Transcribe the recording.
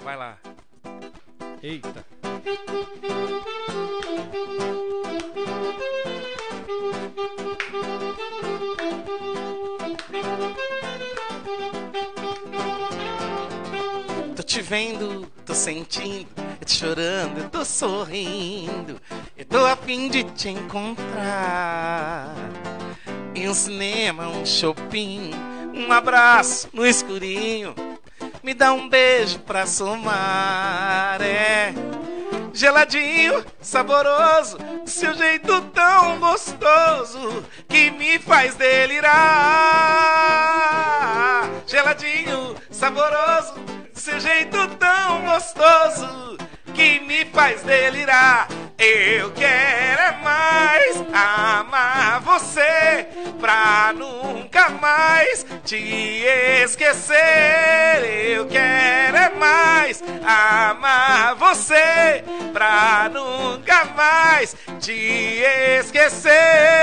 Vai lá. Eita. Tô te vendo, tô sentindo, eu tô chorando, eu tô sorrindo, eu tô a fim de te encontrar. Em um cinema, um shopping, um abraço no escurinho, me dá um beijo pra somar, é. Geladinho, saboroso, do seu jeito tão gostoso, que me faz delirar. Geladinho, saboroso, do seu jeito tão gostoso, que me faz delirar. Eu quero é mais amar você, pra nunca mais te esquecer. Eu quero é mais amar você, pra nunca mais te esquecer.